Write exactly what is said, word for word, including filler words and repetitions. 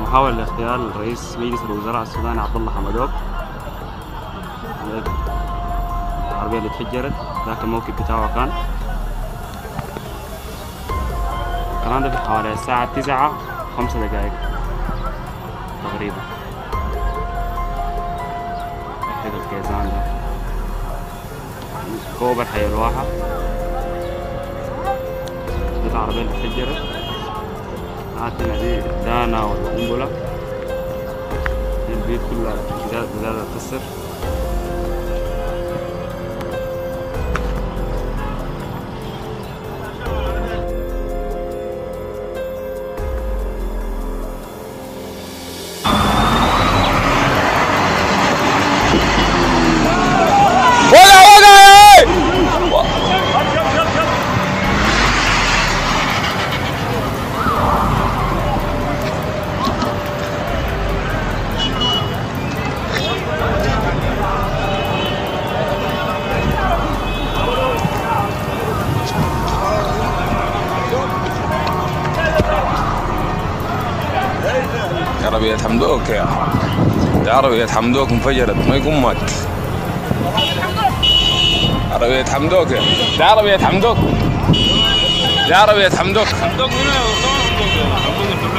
محاولة لاغتيال رئيس مجلس الوزراء السوداني عبد الله حمدوك. العربية اللي اتفجرت ذاك الموكب بتاعه كان الكلام ده في حوالي الساعة تسعة خمسة دقائق تقريبا. كده الكيزان ده كوبر حي الواحة، دي العربية اللي اتفجرت. عندنا دي دانا والقنبلة، دي البيت كلها جداد جداد اتكسر. عربية حمدوك يا دي عربية حمدوك انفجرت ما يكون مات. عربية حمدوك يا دي عربية حمدوك دي عربية حمدوك حمدوك هنا